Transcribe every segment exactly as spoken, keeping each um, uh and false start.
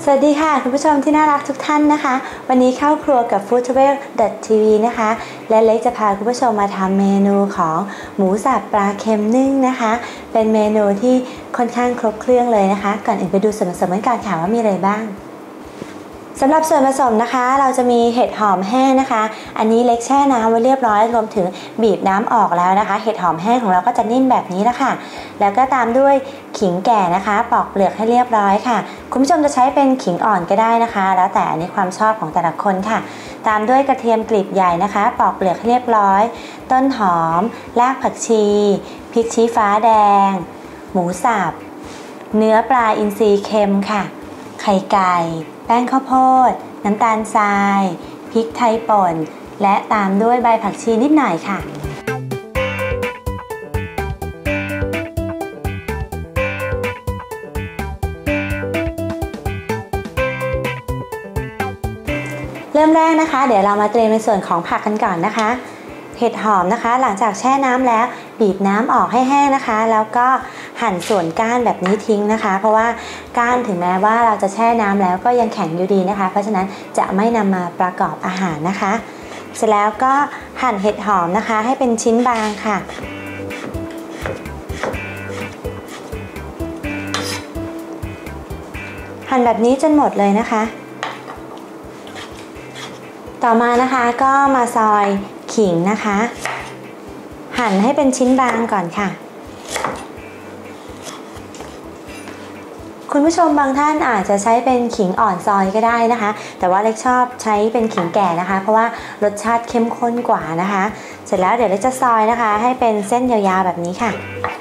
สวัสดีค่ะคุณผู้ชมที่น่ารักทุกท่านนะคะวันนี้เข้าครัวกับ ฟู้ดทราเวล ดอท ที วี นะคะและเล็กจะพาคุณผู้ชมมาทำเมนูของหมูสับปลาเค็มนึ่งนะคะเป็นเมนูที่ค่อนข้างครบเครื่องเลยนะคะก่อนอื่นไปดูส่วนผสมกันก่อนค่ะว่ามีอะไรบ้างสำหรับส่วนผสมนะคะเราจะมีเห็ดหอมแห้งนะคะอันนี้เล็กแช่น้ำไว้เรียบร้อยรวมถึงบีบน้ำออกแล้วนะคะเห็ดหอมแห้งของเราก็จะนิ่มแบบนี้นะคะแล้วก็ตามด้วยขิงแก่นะคะปอกเปลือกให้เรียบร้อยค่ะคุณผู้ชมจะใช้เป็นขิงอ่อนก็ได้นะคะแล้วแต่อันนี้ความชอบของแต่ละคนค่ะตามด้วยกระเทียมกลีบใหญ่นะคะปอกเปลือกให้เรียบร้อยต้นหอมรากผักชีพริกชี้ฟ้าแดงหมูสับเนื้อปลาอินทรีเค็มค่ะไข่ไก่แป้งข้าวโพดน้ำตาลทรายพริกไทยป่นและตามด้วยใบผักชีนิดหน่อยค่ะเริ่มแรกนะคะเดี๋ยวเรามาเตรียมในส่วนของผักกันก่อนนะคะเห็ดหอมนะคะหลังจากแช่น้ำแล้วบีบน้ำออกให้แห้งนะคะแล้วก็หั่นส่วนก้านแบบนี้ทิ้งนะคะเพราะว่าก้านถึงแม้ว่าเราจะแช่น้ำแล้วก็ยังแข็งอยู่ดีนะคะเพราะฉะนั้นจะไม่นำมาประกอบอาหารนะคะเสร็จแล้วก็หั่นเห็ดหอมนะคะให้เป็นชิ้นบางค่ะหั่นแบบนี้จนหมดเลยนะคะต่อมานะคะก็มาซอยขิงนะคะหั่นให้เป็นชิ้นบางก่อนค่ะคุณผู้ชมบางท่านอาจจะใช้เป็นขิงอ่อนซอยก็ได้นะคะแต่ว่าเล็กชอบใช้เป็นขิงแก่นะคะเพราะว่ารสชาติเข้มข้นกว่านะคะเสร็จแล้วเดี๋ยวเล็กจะซอยนะคะให้เป็นเส้นยาวๆแบบนี้ค่ะ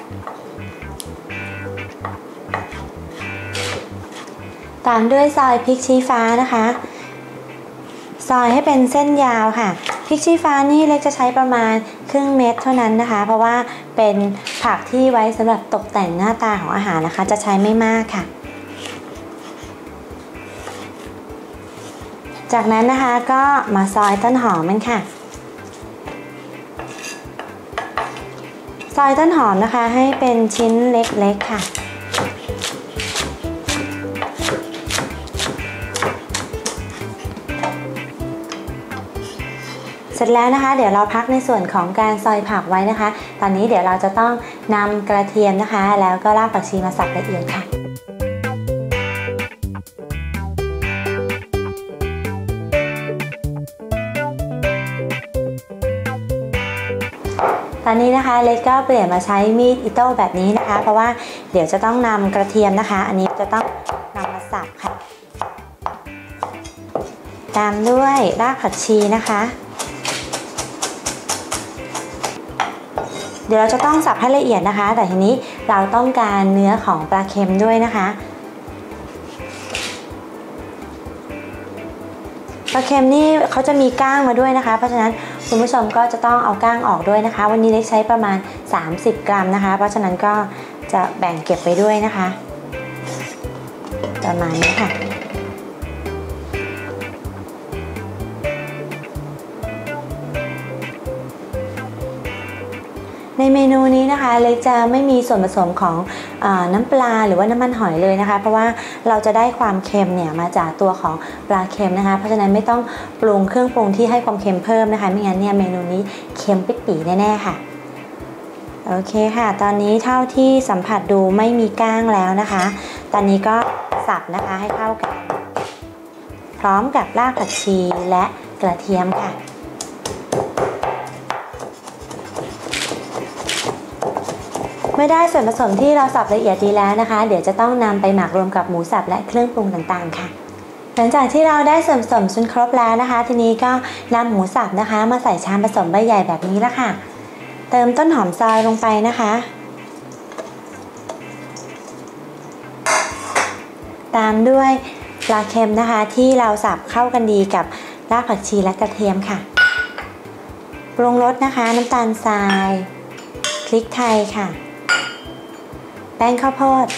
ตามด้วยซอยพริกชี้ฟ้านะคะซอยให้เป็นเส้นยาวค่ะพริกชี้ฟ้านี่เล็กจะใช้ประมาณครึ่งเม็ดเท่านั้นนะคะเพราะว่าเป็นผักที่ไว้สำหรับตกแต่งหน้าตาของอาหารนะคะจะใช้ไม่มากค่ะจากนั้นนะคะก็มาซอยต้นหอมมันค่ะซอยต้นหอมนะคะให้เป็นชิ้นเล็กๆค่ะเสร็จแล้วนะคะเดี๋ยวเราพักในส่วนของการซอยผักไว้นะคะตอนนี้เดี๋ยวเราจะต้องนำกระเทียมนะคะแล้วก็รากผักชีมาสับละเอียดค่ะตอนนี้นะคะเล็กก็เปลี่ยนมาใช้มีดอิโต้แบบนี้นะคะเพราะว่าเดี๋ยวจะต้องนำกระเทียมนะคะอันนี้จะต้องนำมาสับค่ะตามด้วยรากผักชีนะคะเดี๋ยวเราจะต้องสับให้ละเอียดนะคะแต่ทีนี้เราต้องการเนื้อของปลาเค็มด้วยนะคะปลาเค็มนี่เขาจะมีก้างมาด้วยนะคะเพราะฉะนั้นคุณผู้ชมก็จะต้องเอาก้างออกด้วยนะคะวันนี้เล็กใช้ประมาณสามสิบกรัมนะคะเพราะฉะนั้นก็จะแบ่งเก็บไปด้วยนะคะประมาณนี้ค่ะในเมนูนี้นะคะเล็กจะไม่มีส่วนผสมของอ่าน้ำปลาหรือว่าน้ำมันหอยเลยนะคะเพราะว่าเราจะได้ความเค็มเนี่ยมาจากตัวของปลาเค็มนะคะเพราะฉะนั้นไม่ต้องปรุงเครื่องปรุงที่ให้ความเค็มเพิ่มนะคะไม่งั้นเนี่ยเมนูนี้เค็มปิดปีแน่ๆค่ะโอเคค่ะตอนนี้เท่าที่สัมผัสดูไม่มีก้างแล้วนะคะตอนนี้ก็สับนะคะให้เข้ากันพร้อมกับรากผักชีและกระเทียมค่ะเมื่อได้ส่วนผสมที่เราสับละเอียดดีแล้วนะคะเดี๋ยวจะต้องนำไปหมักรวมกับหมูสับและเครื่องปรุงต่างๆค่ะหลังจากที่เราได้ส่วนผสมจนครบแล้วนะคะทีนี้ก็นำหมูสับนะคะมาใส่ชามผสมใบใหญ่แบบนี้ละค่ะเติมต้นหอมซอยลงไปนะคะตามด้วยปลาเค็มนะคะที่เราสับเข้ากันดีกับรากผักชีและกระเทียมค่ะปรุงรสนะคะน้ำตาลทรายพริกไทยค่ะแป้งข้าวโพด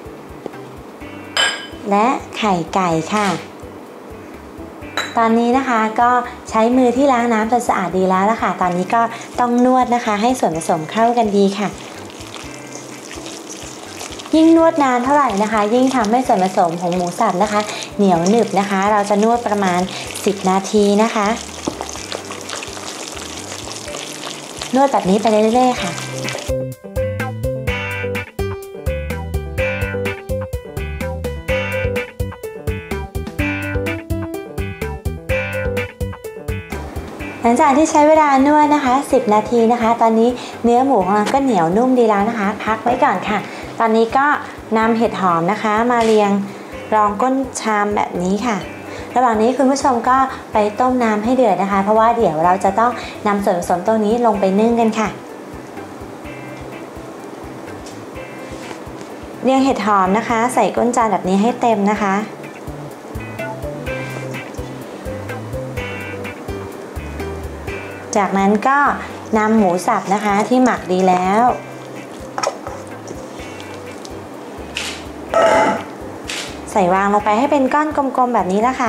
และไข่ไก่ค่ะตอนนี้นะคะก็ใช้มือที่ล้างน้ำจนสะอาดดีแล้วละค่ะตอนนี้ก็ต้องนวดนะคะให้ส่วนผสมเข้ากันดีค่ะ ยิ่งนวดนานเท่าไหร่นะคะยิ่งทำให้ส่วนผสมของหมูสับนะคะเหนียวหนึบนะคะเราจะนวดประมาณสิบนาทีนะคะนวดแบบนี้ไปเรื่อยๆค่ะหลังจากที่ใช้เวลานวดนะคะสิบนาทีนะคะตอนนี้เนื้อหมูของเราก็เหนียวนุ่มดีแล้วนะคะพักไว้ก่อนค่ะตอนนี้ก็นำเห็ดหอมนะคะมาเรียงรองก้นชามแบบนี้ค่ะระหว่างนี้คุณผู้ชมก็ไปต้มน้ำให้เดือดนะคะเพราะว่าเดี๋ยวเราจะต้องนำส่วนผสมตรงนี้ลงไปนึ่งกันค่ะเรียงเห็ดหอมนะคะใส่ก้นจานแบบนี้ให้เต็มนะคะจากนั้นก็นำหมูสับนะคะที่หมักดีแล้วใส่วางลงไปให้เป็นก้อนกลมๆแบบนี้แล้วค่ะ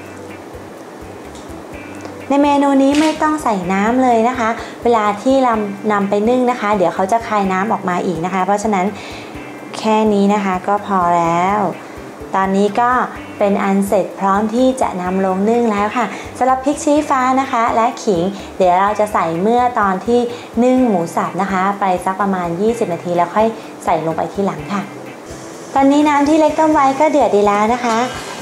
ในเมนูนี้ไม่ต้องใส่น้ำเลยนะคะเวลาที่เรานำไปนึ่งนะคะเดี๋ยวเขาจะคายน้ำออกมาอีกนะคะเพราะฉะนั้นแค่นี้นะคะก็พอแล้วตอนนี้ก็เป็นอันเสร็จพร้อมที่จะนำลงนึ่งแล้วค่ะสำหรับพริกชี้ฟ้านะคะและขิงเดี๋ยวเราจะใส่เมื่อตอนที่นึ่งหมูสับนะคะไปสักประมาณยี่สิบนาทีแล้วค่อยใส่ลงไปทีหลังค่ะตอนนี้น้ำที่เล็กต้มไว้ก็เดือดดีแล้วนะคะ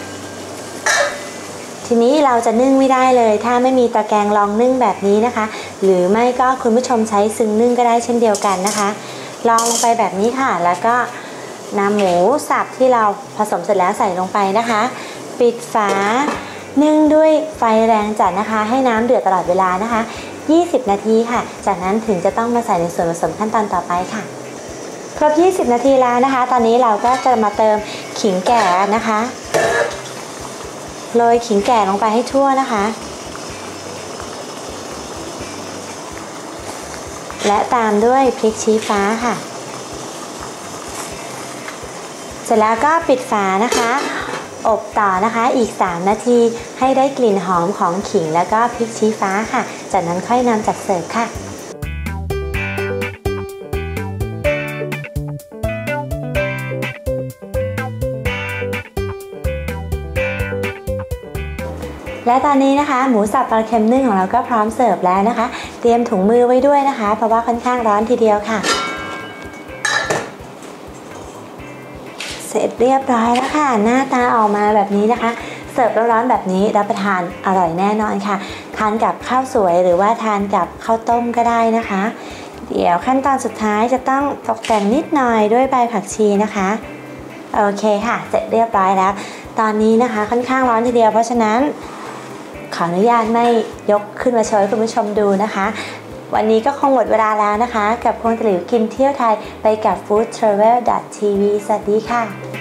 ทีนี้เราจะนึ่งไม่ได้เลยถ้าไม่มีตะแกรงรองนึ่งแบบนี้นะคะหรือไม่ก็คุณผู้ชมใช้ซึ้งนึ่งก็ได้เช่นเดียวกันนะคะรองลงไปแบบนี้ค่ะแล้วก็นำหมูสับที่เราผสมเสร็จแล้วใส่ลงไปนะคะปิดฝานึ่งด้วยไฟแรงจัดนะคะให้น้ำเดือดตลอดเวลานะคะยี่สิบนาทีค่ะจากนั้นถึงจะต้องมาใส่ในส่วนผสมขั้นตอนต่อไปค่ะครบยี่สิบนาทีแล้วนะคะตอนนี้เราก็จะมาเติมขิงแก่นะคะโรยขิงแก่ลงไปให้ทั่วนะคะและตามด้วยพริกชี้ฟ้าค่ะเสร็จแล้วก็ปิดฝานะคะอบต่อนะคะอีกสามนาทีให้ได้กลิ่นหอมของขิงแล้วก็พริกชี้ฟ้าค่ะจากนั้นค่อยนำจัดเสิร์ฟค่ะและตอนนี้นะคะหมูสับปลาเค็มนึ่งของเราก็พร้อมเสิร์ฟแล้วนะคะเตรียมถุงมือไว้ด้วยนะคะเพราะว่าค่อนข้างร้อนทีเดียวค่ะเสร็จเรียบร้อยแล้วค่ะหน้าตาออกมาแบบนี้นะคะเสิร์ฟร้อนๆแบบนี้รับประทานอร่อยแน่นอนค่ะทานกับข้าวสวยหรือว่าทานกับข้าวต้มก็ได้นะคะเดี๋ยวขั้นตอนสุดท้ายจะต้องตกแต่งนิดหน่อยด้วยใบผักชีนะคะโอเคค่ะเสร็จเรียบร้อยแล้วตอนนี้นะคะค่อนข้างร้อนทีเดียวเพราะฉะนั้นขออนุญาตไม่ยกขึ้นมาโชว์ให้คุณผู้ชมดูนะคะวันนี้ก็คงหมดเวลาแล้วนะคะกับพวงตะหลิวกินเที่ยวไทยไปกับ ฟู้ดทราเวล ดอท ที วี สวัสดีค่ะ